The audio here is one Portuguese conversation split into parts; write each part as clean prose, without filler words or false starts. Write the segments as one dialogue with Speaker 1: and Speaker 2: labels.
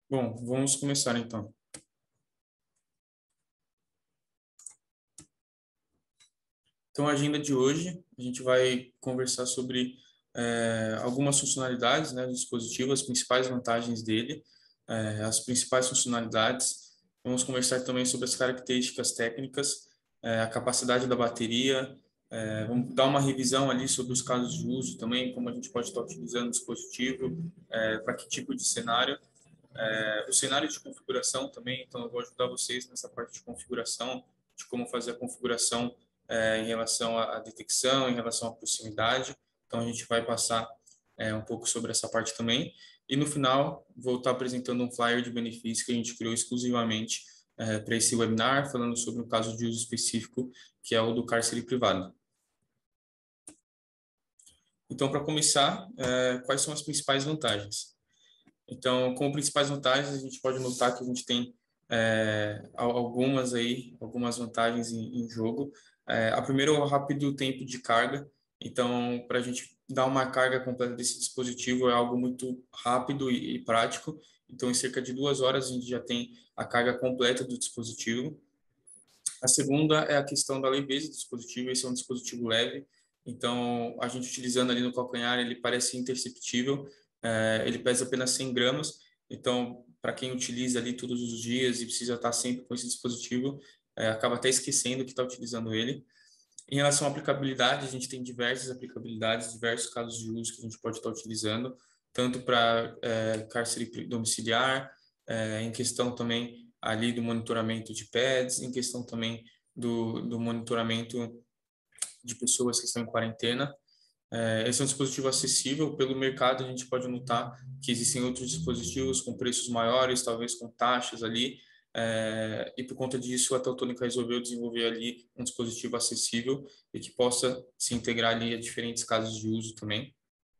Speaker 1: Bom, vamos começar então. Então, a agenda de hoje, a gente vai conversar sobre algumas funcionalidades, né, do dispositivo, as principais vantagens dele, as principais funcionalidades. Vamos conversar também sobre as características técnicas, a capacidade da bateria, vamos dar uma revisão ali sobre os casos de uso também, como a gente pode estar utilizando o dispositivo, para que tipo de cenário. O cenário de configuração também, então eu vou ajudar vocês nessa parte de configuração, de como fazer a configuração em relação à detecção, em relação à proximidade. Então a gente vai passar um pouco sobre essa parte também. E no final, vou estar apresentando um flyer de benefícios que a gente criou exclusivamente para esse webinar, falando sobre um caso de uso específico, que é o do cárcere privado. Então, para começar, quais são as principais vantagens? Então, como principais vantagens, a gente pode notar que a gente tem algumas vantagens em jogo. A primeira é o rápido tempo de carga. Então, para a gente dar uma carga completa desse dispositivo é algo muito rápido e prático. Então, em cerca de 2 horas, a gente já tem a carga completa do dispositivo. A segunda é a questão da leveza do dispositivo. Esse é um dispositivo leve, então a gente utilizando ali no calcanhar, ele parece imperceptível. Ele pesa apenas 100 gramas, então para quem utiliza ali todos os dias e precisa estar sempre com esse dispositivo, acaba até esquecendo que está utilizando ele. Em relação à aplicabilidade, a gente tem diversas aplicabilidades, diversos casos de uso que a gente pode estar utilizando, tanto para cárcere domiciliar, em questão também ali do monitoramento de pads, em questão também do monitoramento de pessoas que estão em quarentena. Esse é um dispositivo acessível. Pelo mercado, a gente pode notar que existem outros dispositivos com preços maiores, talvez com taxas ali, e por conta disso, a Teltônica resolveu desenvolver ali um dispositivo acessível e que possa se integrar ali a diferentes casos de uso também.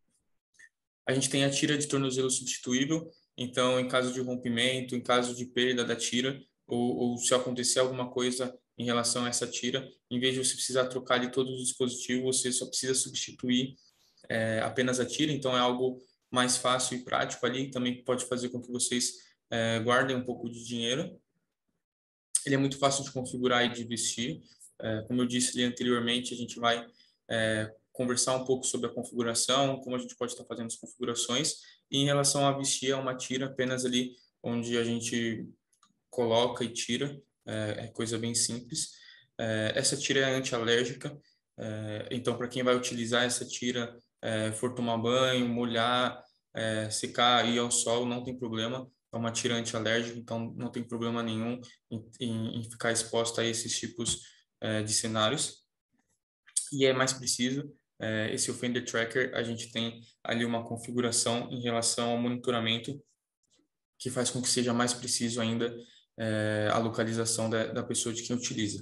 Speaker 1: A gente tem a tira de tornozelo substituível, então, em caso de rompimento, em caso de perda da tira, ou se acontecer alguma coisa em relação a essa tira, em vez de você precisar trocar ali todo o dispositivo, você só precisa substituir apenas a tira, então é algo mais fácil e prático ali, também pode fazer com que vocês guardem um pouco de dinheiro. Ele é muito fácil de configurar e de vestir. Como eu disse ali anteriormente, a gente vai conversar um pouco sobre a configuração, como a gente pode estar fazendo as configurações. E em relação a vestir, é uma tira apenas ali onde a gente coloca e tira, é coisa bem simples. Essa tira é anti-alérgica, então para quem vai utilizar essa tira, for tomar banho, molhar, secar, ir ao sol, não tem problema. É uma tira anti-alérgica, então não tem problema nenhum em ficar exposta a esses tipos de cenários. E é mais preciso, esse Offender Tracker, a gente tem ali uma configuração em relação ao monitoramento que faz com que seja mais preciso ainda a localização da pessoa de quem utiliza.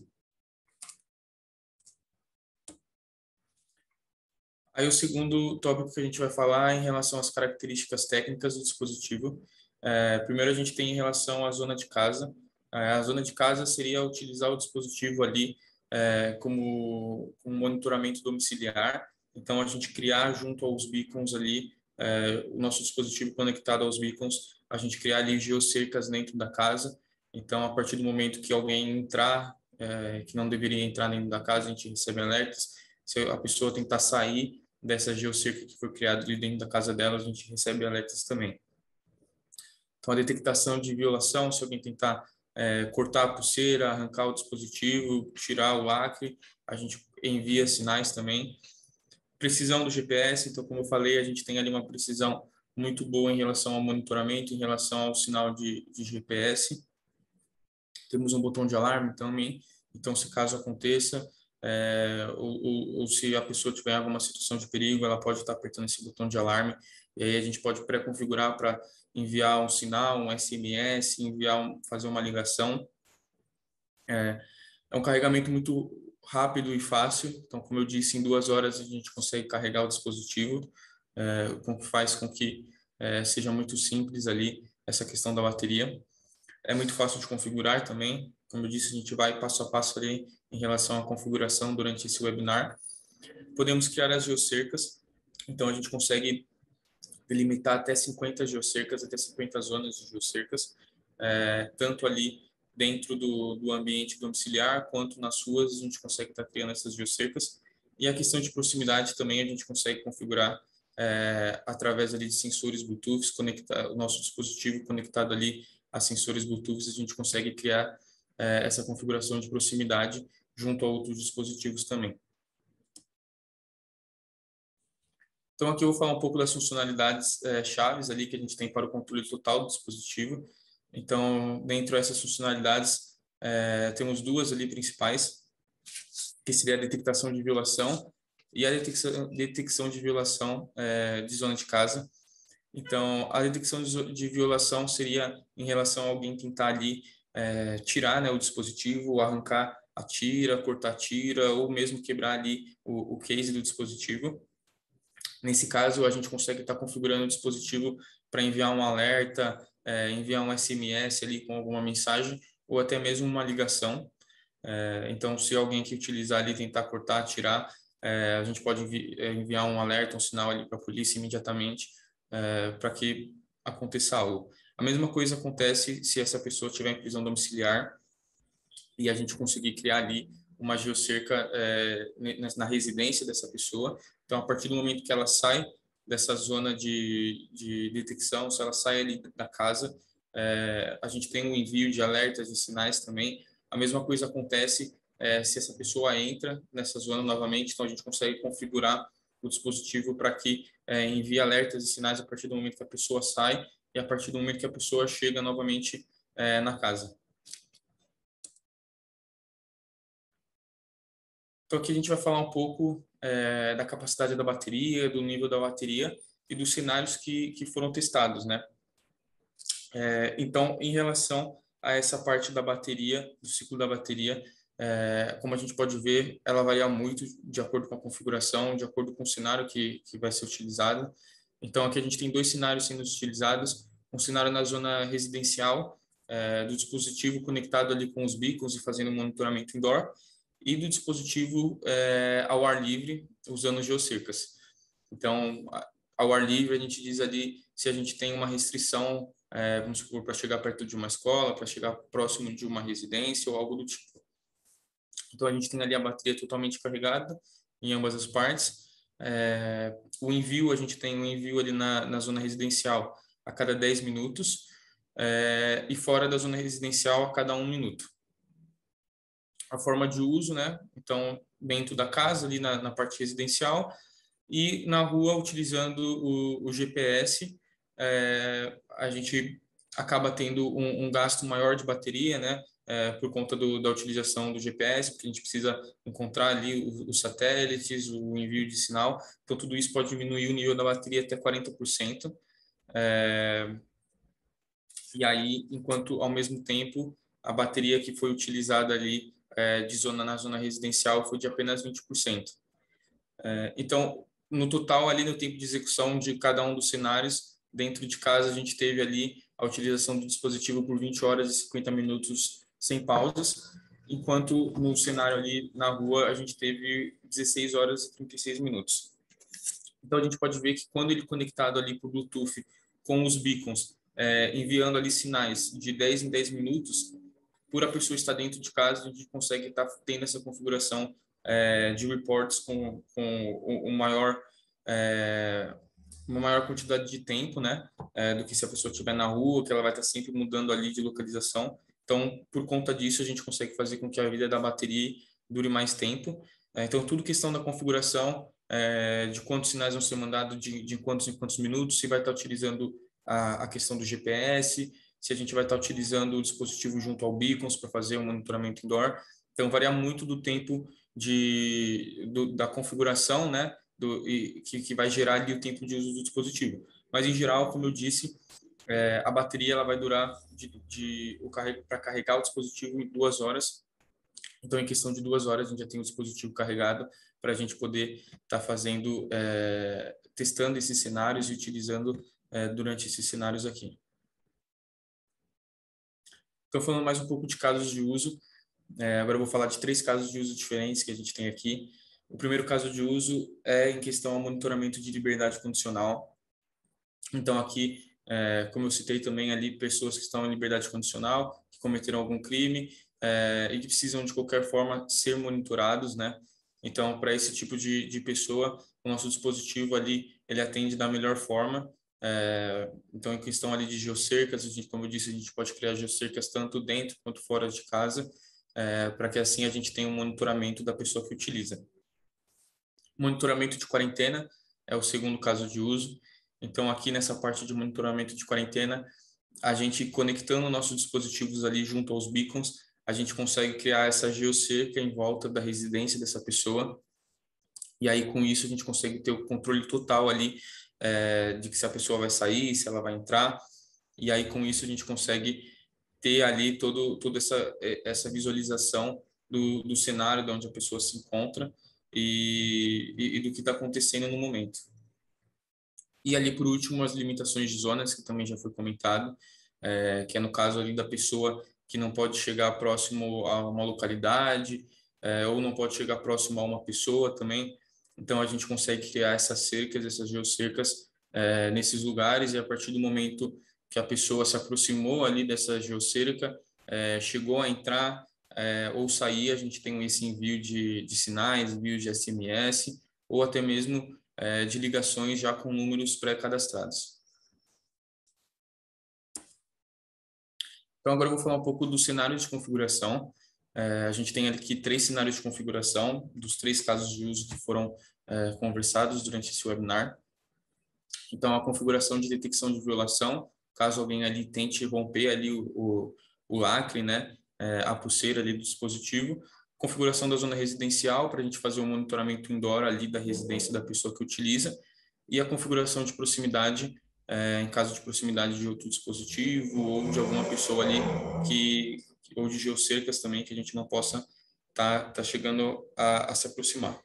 Speaker 1: Aí o segundo tópico que a gente vai falar é em relação às características técnicas do dispositivo. Primeiro a gente tem em relação à zona de casa. A zona de casa seria utilizar o dispositivo ali como monitoramento domiciliar. Então a gente criar junto aos beacons ali, o nosso dispositivo conectado aos beacons, a gente criar ali geocercas dentro da casa. Então a partir do momento que alguém entrar, que não deveria entrar dentro da casa, a gente recebe alertas. Se a pessoa tentar sair dessa geocerca que foi criada ali dentro da casa dela, a gente recebe alertas também. Então, a detectação de violação, se alguém tentar cortar a pulseira, arrancar o dispositivo, tirar o lacre, a gente envia sinais também. Precisão do GPS, então, como eu falei, a gente tem ali uma precisão muito boa em relação ao monitoramento, em relação ao sinal de GPS. Temos um botão de alarme também, então, se caso aconteça, ou se a pessoa tiver alguma situação de perigo, ela pode estar apertando esse botão de alarme, e aí a gente pode pré-configurar para enviar um sinal, um SMS, fazer uma ligação. É um carregamento muito rápido e fácil, então, como eu disse, em 2 horas a gente consegue carregar o dispositivo, o que faz com que seja muito simples ali essa questão da bateria. É muito fácil de configurar também. Como eu disse, a gente vai passo a passo ali em relação à configuração durante esse webinar. Podemos criar as geocercas. Então, a gente consegue delimitar até 50 geocercas, até 50 zonas de geocercas, tanto ali dentro do ambiente domiciliar, quanto nas ruas, a gente consegue estar criando essas geocercas. E a questão de proximidade também a gente consegue configurar através ali de sensores Bluetooth, conectar o nosso dispositivo conectado ali a sensores Bluetooth, a gente consegue criar essa configuração de proximidade junto a outros dispositivos também. Então, aqui eu vou falar um pouco das funcionalidades chaves ali que a gente tem para o controle total do dispositivo. Então, dentro dessas funcionalidades, temos duas ali principais, que seria a detectação de violação e a detecção de violação de zona de casa. Então, a detecção de violação seria em relação a alguém tentar ali tirar, né, o dispositivo, arrancar a tira, cortar a tira, ou mesmo quebrar ali o case do dispositivo. Nesse caso, a gente consegue estar configurando o dispositivo para enviar um alerta, enviar um SMS ali com alguma mensagem, ou até mesmo uma ligação. Então, se alguém que utilizar ali tentar cortar, tirar, a gente pode enviar um alerta, um sinal ali para a polícia imediatamente, para que aconteça algo. A mesma coisa acontece se essa pessoa estiver em prisão domiciliar e a gente conseguir criar ali uma geocerca na residência dessa pessoa. Então, a partir do momento que ela sai dessa zona de detecção, se ela sai ali da casa, a gente tem um envio de alertas e sinais também. A mesma coisa acontece se essa pessoa entra nessa zona novamente, então a gente consegue configurar o dispositivo para que envie alertas e sinais a partir do momento que a pessoa sai e a partir do momento que a pessoa chega novamente na casa. Então, aqui a gente vai falar um pouco da capacidade da bateria, do nível da bateria e dos cenários que foram testados, né? Então, em relação a essa parte da bateria, do ciclo da bateria, como a gente pode ver, ela varia muito de acordo com a configuração, de acordo com o cenário que vai ser utilizado. Então, aqui a gente tem dois cenários sendo utilizados. Um cenário na zona residencial, do dispositivo conectado ali com os beacons e fazendo monitoramento indoor, e do dispositivo ao ar livre, usando geocercas. Então, ao ar livre, a gente diz ali se a gente tem uma restrição, vamos supor, para chegar perto de uma escola, para chegar próximo de uma residência ou algo do tipo. Então, a gente tem ali a bateria totalmente carregada em ambas as partes. O envio, a gente tem um envio ali na zona residencial a cada 10 minutos e fora da zona residencial a cada 1 minuto. A forma de uso, né? Então, dentro da casa, ali na parte residencial, e na rua, utilizando o GPS, a gente acaba tendo um gasto maior de bateria, né? Por conta da utilização do GPS, porque a gente precisa encontrar ali os satélites, o envio de sinal. Então, tudo isso pode diminuir o nível da bateria até 40%. E aí, enquanto ao mesmo tempo a bateria que foi utilizada ali na zona residencial foi de apenas 20%. Então, no total, ali no tempo de execução de cada um dos cenários, dentro de casa, a gente teve ali a utilização do dispositivo por 20 horas e 50 minutos sem pausas, enquanto no cenário ali na rua, a gente teve 16 horas e 36 minutos. Então, a gente pode ver que quando ele conectado ali por Bluetooth com os beacons, enviando ali sinais de 10 em 10 minutos, por a pessoa estar dentro de casa, a gente consegue estar tendo essa configuração de reports com uma maior quantidade de tempo, né, do que se a pessoa estiver na rua, que ela vai estar sempre mudando ali de localização. Então, por conta disso, a gente consegue fazer com que a vida da bateria dure mais tempo. Então, tudo questão da configuração, de quantos sinais vão ser mandados, de quantos em quantos minutos, se vai estar utilizando a questão do GPS, se a gente vai estar utilizando o dispositivo junto ao beacons para fazer o monitoramento indoor. Então, varia muito do tempo da configuração, né, que vai gerar ali o tempo de uso do dispositivo. Mas, em geral, como eu disse, a bateria ela vai durar para carregar o dispositivo em 2 horas. Então, em questão de 2 horas, a gente já tem o dispositivo carregado para a gente poder estar fazendo, testando esses cenários e utilizando durante esses cenários aqui. Então, falando mais um pouco de casos de uso, agora eu vou falar de 3 casos de uso diferentes que a gente tem aqui. O primeiro caso de uso é em questão ao monitoramento de liberdade condicional. Então, aqui, como eu citei também ali, pessoas que estão em liberdade condicional, que cometeram algum crime, e que precisam, de qualquer forma, ser monitorados, né? Então, para esse tipo de pessoa, o nosso dispositivo ali, ele atende da melhor forma. Então, em questão ali de geocercas, como eu disse, a gente pode criar geocercas tanto dentro quanto fora de casa, para que assim a gente tenha um monitoramento da pessoa que utiliza. Monitoramento de quarentena é o segundo caso de uso. Então, aqui nessa parte de monitoramento de quarentena, a gente conectando nossos dispositivos ali junto aos beacons, a gente consegue criar essa geocerca em volta da residência dessa pessoa. E aí, com isso, a gente consegue ter o controle total ali de que se a pessoa vai sair, se ela vai entrar. E aí, com isso, a gente consegue ter ali toda essa visualização do cenário de onde a pessoa se encontra e do que está acontecendo no momento. E ali, por último, as limitações de zonas, que também já foi comentado, que é no caso ali da pessoa que não pode chegar próximo a uma localidade, ou não pode chegar próximo a uma pessoa também. Então, a gente consegue criar essas cercas, essas geocercas, nesses lugares, e a partir do momento que a pessoa se aproximou ali dessa geocerca, chegou a entrar ou sair, a gente tem esse envio de sinais, envio de SMS, ou até mesmo de ligações já com números pré-cadastrados. Então, agora eu vou falar um pouco do cenário de configuração. A gente tem aqui 3 cenários de configuração, dos 3 casos de uso que foram conversados durante esse webinar. Então, a configuração de detecção de violação, caso alguém ali tente romper ali o lacre, né, a pulseira ali do dispositivo. Configuração da zona residencial, para a gente fazer um monitoramento indoor ali da residência da pessoa que utiliza. E a configuração de proximidade, em caso de proximidade de outro dispositivo ou de alguma pessoa ali ou de geocercas também, que a gente não possa tá chegando a se aproximar.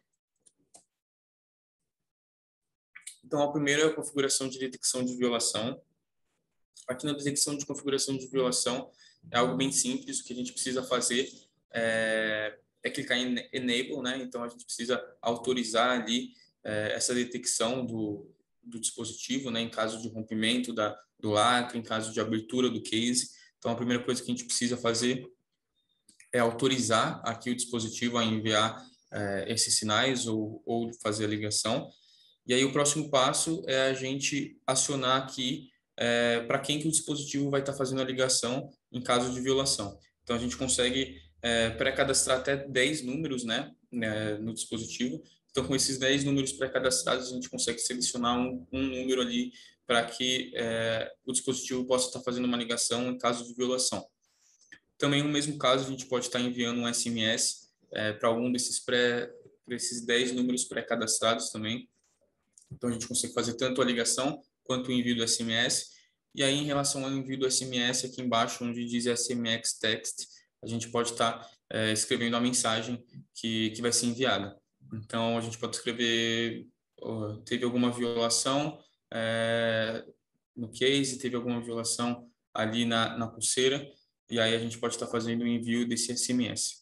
Speaker 1: Então, a primeira é a configuração de detecção de violação. Aqui na detecção de configuração de violação é algo bem simples. O que a gente precisa fazer é clicar em Enable, né? Então, a gente precisa autorizar ali essa detecção do dispositivo, né? Em caso de rompimento do lacre, em caso de abertura do case. Então, a primeira coisa que a gente precisa fazer é autorizar aqui o dispositivo a enviar esses sinais ou fazer a ligação. E aí o próximo passo é a gente acionar aqui para quem que o dispositivo vai estar fazendo a ligação em caso de violação. Então a gente consegue pré-cadastrar até 10 números, né, no dispositivo. Então com esses 10 números pré-cadastrados a gente consegue selecionar um número ali para que o dispositivo possa estar fazendo uma ligação em caso de violação. Também no mesmo caso a gente pode estar enviando um SMS para algum desses 10 números pré-cadastrados também. Então, a gente consegue fazer tanto a ligação quanto o envio do SMS. E aí, em relação ao envio do SMS, aqui embaixo, onde diz SMX Text, a gente pode estar escrevendo a mensagem que vai ser enviada. Então, a gente pode escrever, teve alguma violação no case, teve alguma violação ali na pulseira, e aí a gente pode estar fazendo o envio desse SMS.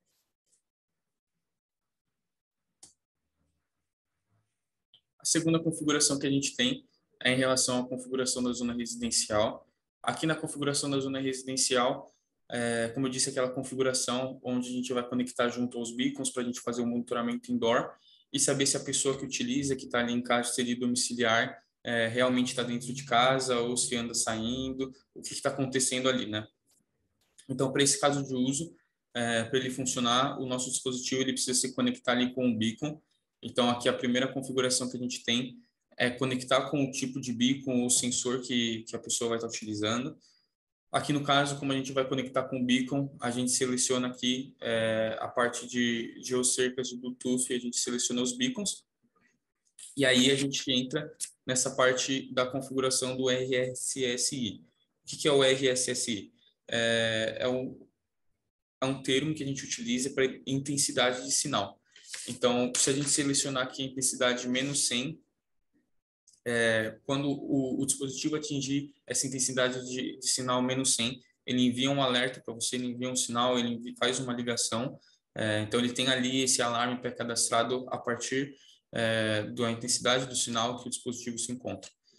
Speaker 1: A segunda configuração que a gente tem é em relação à configuração da zona residencial. Aqui na configuração da zona residencial, como eu disse, aquela configuração onde a gente vai conectar junto aos beacons para a gente fazer o monitoramento indoor e saber se a pessoa que utiliza, que está ali em cárcere domiciliar, realmente está dentro de casa ou se anda saindo, o que está acontecendo ali, né? Então, para esse caso de uso, para ele funcionar, o nosso dispositivo ele precisa se conectar ali com o beacon. Então, aqui a primeira configuração que a gente tem é conectar com o tipo de beacon ou sensor que a pessoa vai estar utilizando. Aqui no caso, como a gente vai conectar com o beacon, a gente seleciona aqui a parte de geocercas de Bluetooth, a gente seleciona os beacons. E aí a gente entra nessa parte da configuração do RSSI. O que é o RSSI? É um termo que a gente utiliza para intensidade de sinal. Então, se a gente selecionar aqui a intensidade menos 100, quando o dispositivo atingir essa intensidade de sinal menos 100, ele envia um alerta para você, ele envia um sinal, ele faz uma ligação. Então, ele tem ali esse alarme pré-cadastrado a partir da intensidade do sinal que o dispositivo se encontra.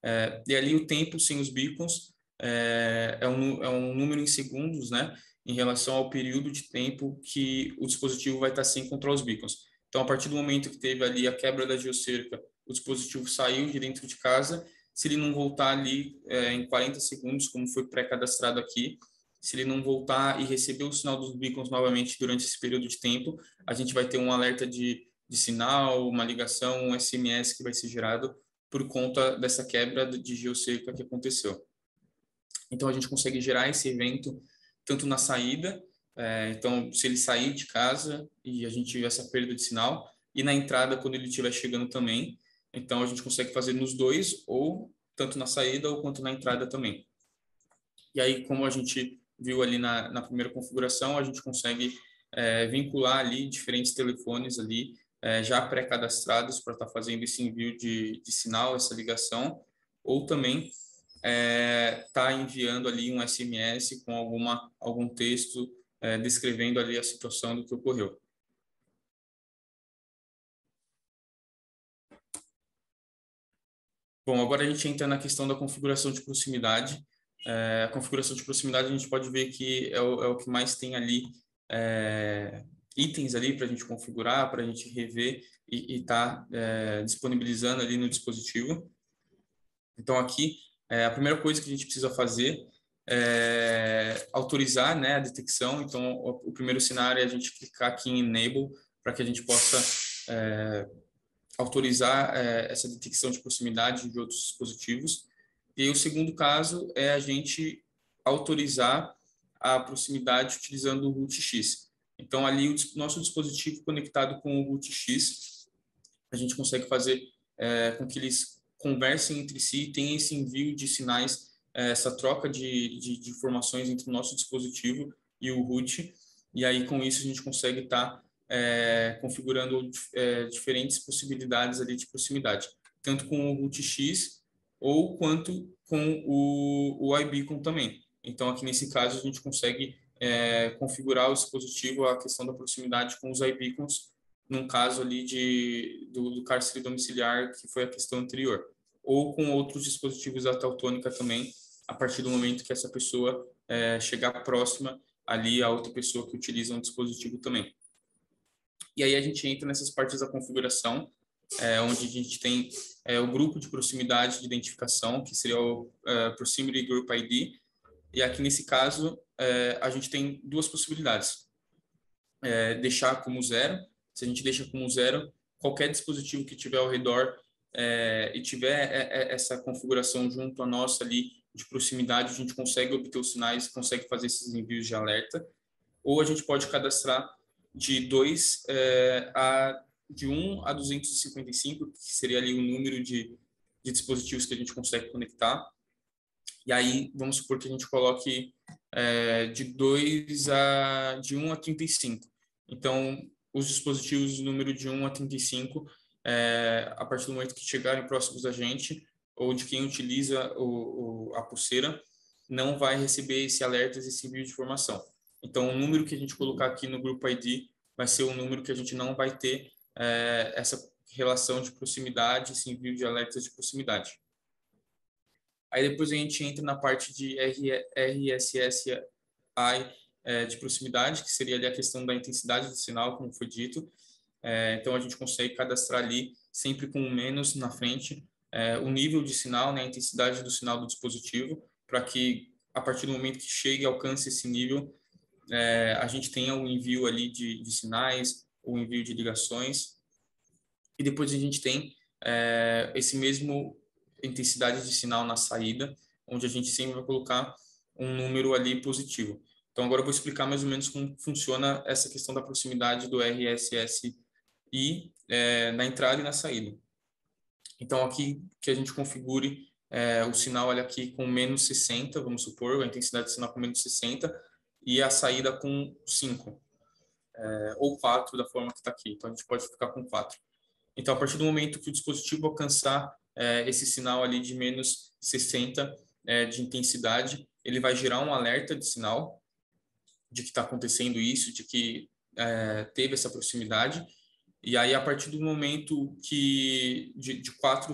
Speaker 1: E ali o tempo sem os beacons é um número em segundos, né, em relação ao período de tempo que o dispositivo vai estar sem controlar os beacons. Então, a partir do momento que teve ali a quebra da geocerca, o dispositivo saiu de dentro de casa. Se ele não voltar ali em 40 segundos, como foi pré-cadastrado aqui, se ele não voltar e receber o sinal dos beacons novamente durante esse período de tempo, a gente vai ter um alerta de sinal, uma ligação, um SMS que vai ser gerado por conta dessa quebra de geocerca que aconteceu. Então, a gente consegue gerar esse evento tanto na saída, então, se ele sair de casa e a gente tiver essa perda de sinal, e na entrada, quando ele estiver chegando também. Então, a gente consegue fazer nos dois, ou tanto na saída ou quanto na entrada também. E aí, como a gente viu ali na primeira configuração, a gente consegue vincular ali diferentes telefones ali, já pré-cadastrados para estar fazendo esse envio de sinal, essa ligação, ou também tá enviando ali um SMS com algum texto descrevendo ali a situação do que ocorreu. Bom, agora a gente entra na questão da configuração de proximidade. A configuração de proximidade a gente pode ver que é o que mais tem ali itens ali para a gente configurar, para a gente rever e tá disponibilizando ali no dispositivo. Então aqui a primeira coisa que a gente precisa fazer é autorizar, né, a detecção. Então o primeiro cenário é a gente clicar aqui em Enable para que a gente possa autorizar essa detecção de proximidade de outros dispositivos. E o segundo caso é a gente autorizar a proximidade utilizando o root-X. Então, ali, o nosso dispositivo conectado com o root-X, a gente consegue fazer com que eles conversem entre si e tenham esse envio de sinais, essa troca de informações entre o nosso dispositivo e o root. E aí, com isso, a gente consegue estar configurando diferentes possibilidades ali de proximidade, tanto com o root-X ou quanto com o iBeacon também. Então, aqui nesse caso, a gente consegue configurar o dispositivo, a questão da proximidade com os iBeacons, num caso ali do cárcere domiciliar, que foi a questão anterior, ou com outros dispositivos da Teltônica também, a partir do momento que essa pessoa chegar próxima ali a outra pessoa que utiliza um dispositivo também. E aí a gente entra nessas partes da configuração, onde a gente tem o grupo de proximidade de identificação, que seria o Proximity Group ID. E aqui nesse caso, a gente tem duas possibilidades. Deixar como zero. Se a gente deixa como zero, qualquer dispositivo que tiver ao redor e tiver essa configuração junto à nossa ali de proximidade, a gente consegue obter os sinais, consegue fazer esses envios de alerta. Ou a gente pode cadastrar de 1 a 255, que seria ali o número de dispositivos que a gente consegue conectar. E aí, vamos supor que a gente coloque de 1 a 35. Então, os dispositivos número de 1 a 35, a partir do momento que chegarem próximos da gente, ou de quem utiliza a pulseira, não vai receber esse alerta, esse envio de informação. Então, o número que a gente colocar aqui no grupo ID vai ser um número que a gente não vai ter essa relação de proximidade, esse envio de alertas de proximidade. Aí depois a gente entra na parte de RSSI de proximidade, que seria ali a questão da intensidade do sinal, como foi dito. Então a gente consegue cadastrar ali, sempre com um menos na frente, o nível de sinal, né, a intensidade do sinal do dispositivo, para que a partir do momento que chegue e alcance esse nível, a gente tenha o envio ali de sinais, o envio de ligações. E depois a gente tem esse mesmo intensidade de sinal na saída, onde a gente sempre vai colocar um número ali positivo. Então, agora eu vou explicar mais ou menos como funciona essa questão da proximidade do RSSI na entrada e na saída. Então, aqui que a gente configure o sinal olha aqui com menos 60, vamos supor, a intensidade de sinal com menos 60, e a saída com 5, ou 4, da forma que está aqui. Então, a gente pode ficar com 4. Então, a partir do momento que o dispositivo alcançar esse sinal ali de menos 60 de intensidade, ele vai gerar um alerta de sinal de que está acontecendo isso, de que teve essa proximidade. E aí, a partir do momento que de 4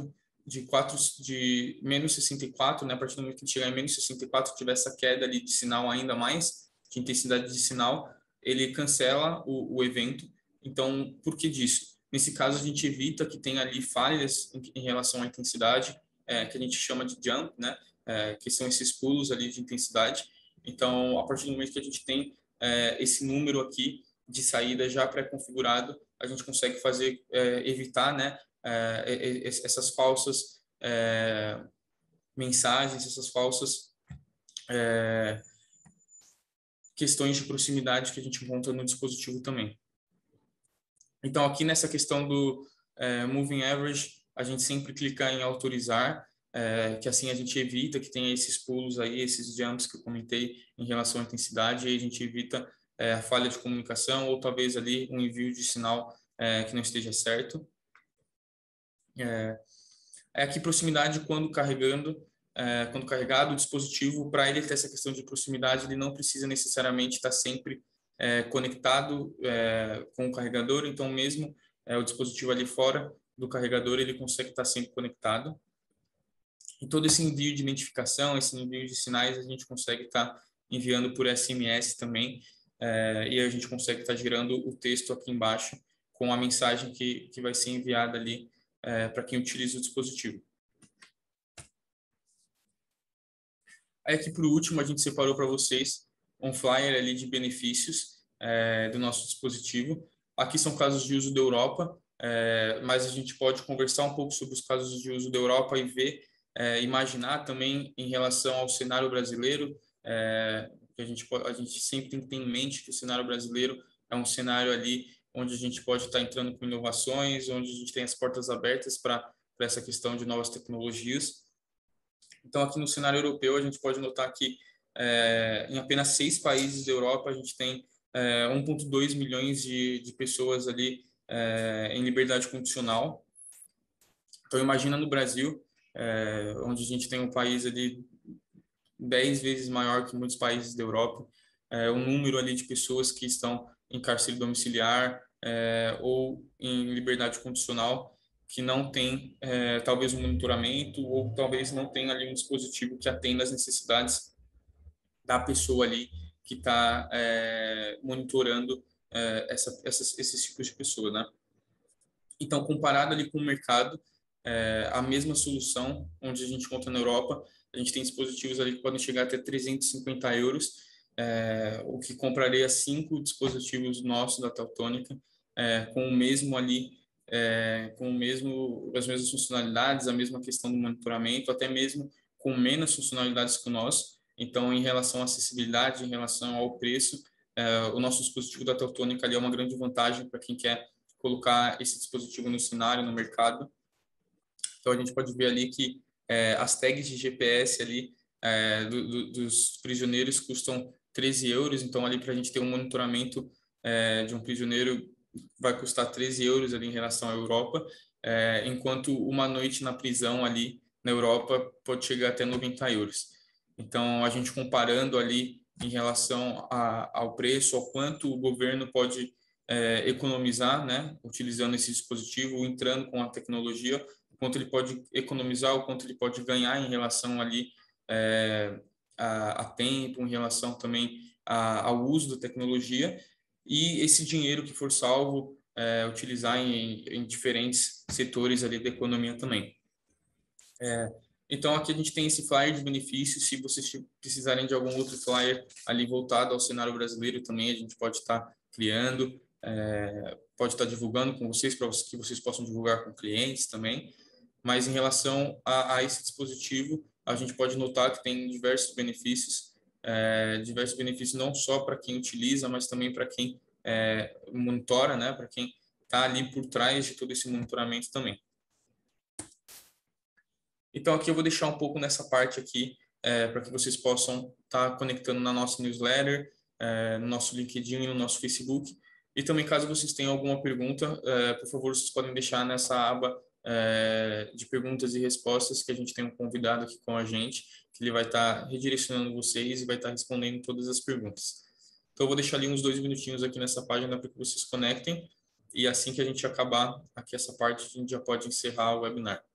Speaker 1: de menos 64, né, a partir do momento que chegar em menos 64, tiver essa queda ali de sinal ainda mais, de intensidade de sinal, ele cancela o evento. Então, por que disso? Nesse caso, a gente evita que tenha ali falhas em relação à intensidade, que a gente chama de jump, né, que são esses pulos ali de intensidade. Então, a partir do momento que a gente tem esse número aqui de saída já pré-configurado, a gente consegue evitar, né, essas falsas mensagens, essas falsas questões de proximidade que a gente encontra no dispositivo também. Então, aqui nessa questão do Moving Average, a gente sempre clica em autorizar, que assim a gente evita que tenha esses pulos aí, esses jumps que eu comentei em relação à intensidade, e a gente evita a falha de comunicação ou talvez ali um envio de sinal que não esteja certo. Aqui proximidade quando carregado o dispositivo, para ele ter essa questão de proximidade, ele não precisa necessariamente estar sempre conectado com o carregador, então mesmo o dispositivo ali fora do carregador, ele consegue estar sempre conectado. E todo esse envio de identificação, esse envio de sinais, a gente consegue estar enviando por SMS também, e a gente consegue estar gerando o texto aqui embaixo com a mensagem que vai ser enviada ali para quem utiliza o dispositivo. Aí aqui por último a gente separou para vocês um flyer ali de benefícios do nosso dispositivo. Aqui são casos de uso da Europa, mas a gente pode conversar um pouco sobre os casos de uso da Europa e ver, imaginar também em relação ao cenário brasileiro, que a gente sempre tem que ter em mente que o cenário brasileiro é um cenário ali onde a gente pode estar entrando com inovações, onde a gente tem as portas abertas para essa questão de novas tecnologias. Então, aqui no cenário europeu, a gente pode notar que em apenas 6 países da Europa, a gente tem 1,2 milhões de pessoas ali em liberdade condicional. Então, imagina no Brasil, onde a gente tem um país ali 10 vezes maior que muitos países da Europa, o número ali de pessoas que estão em cárcere domiciliar ou em liberdade condicional, que não tem talvez um monitoramento ou talvez não tenha ali um dispositivo que atenda às necessidades da pessoa ali que está monitorando esses tipos de pessoa, né? Então, comparado ali com o mercado, a mesma solução, onde a gente encontra na Europa, a gente tem dispositivos ali que podem chegar até 350 euros, o que compraria 5 dispositivos nossos da Teltônica, com o mesmo ali, as mesmas funcionalidades, a mesma questão do monitoramento, até mesmo com menos funcionalidades que o nosso. Então, em relação à acessibilidade, em relação ao preço, o nosso dispositivo da Teltônica ali é uma grande vantagem para quem quer colocar esse dispositivo no cenário, no mercado. Então, a gente pode ver ali que as tags de GPS ali dos prisioneiros custam 13 euros. Então, ali para a gente ter um monitoramento de um prisioneiro vai custar 13 euros ali em relação à Europa, enquanto uma noite na prisão ali na Europa pode chegar até 90 euros. Então, a gente comparando ali em relação ao preço, ao quanto o governo pode economizar, né, utilizando esse dispositivo, entrando com a tecnologia, o quanto ele pode economizar, o quanto ele pode ganhar em relação ali a tempo, em relação também ao uso da tecnologia, e esse dinheiro que for salvo utilizar em diferentes setores ali da economia também. Então, aqui a gente tem esse flyer de benefícios. Se vocês precisarem de algum outro flyer ali voltado ao cenário brasileiro também, a gente pode estar criando, pode estar divulgando com vocês, para que vocês possam divulgar com clientes também. Mas em relação a esse dispositivo, a gente pode notar que tem diversos benefícios não só para quem utiliza, mas também para quem monitora, né, para quem está ali por trás de todo esse monitoramento também. Então, aqui eu vou deixar um pouco nessa parte aqui, para que vocês possam estar conectando na nossa newsletter, no nosso LinkedIn e no nosso Facebook. E também, caso vocês tenham alguma pergunta, por favor, vocês podem deixar nessa aba de perguntas e respostas, que a gente tem um convidado aqui com a gente, que ele vai estar redirecionando vocês e vai estar respondendo todas as perguntas. Então, eu vou deixar ali uns 2 minutinhos aqui nessa página para que vocês conectem, e assim que a gente acabar aqui essa parte, a gente já pode encerrar o webinar.